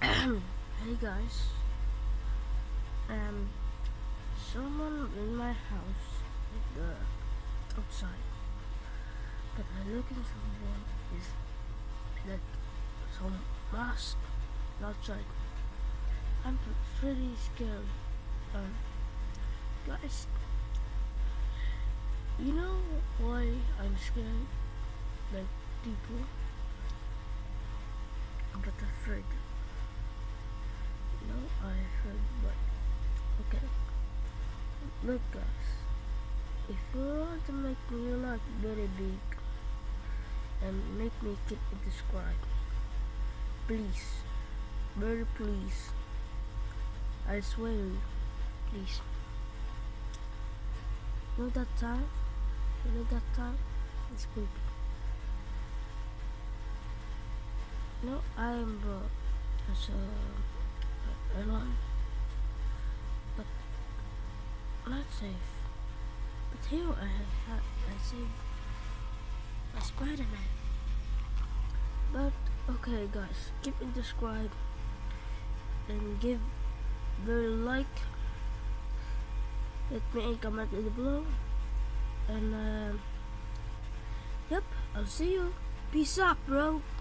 Hey guys, someone in my house, outside, but I look at someone is like some mask outside. I'm pretty scared. Um, Guys, you know why I'm scared? Like people, I'm not afraid. No, I heard, but okay. Look, guys. If you want to make me not very big and make me keep it described, please, very please, I swear you, please. You know that time? You know that time? It's creepy. No, I am as alone, but not safe. But here I saved a Spider-Man. But okay, guys, keep it subscribe and give very like. Let me a comment in the below. And yep, I'll see you. Peace out, bro.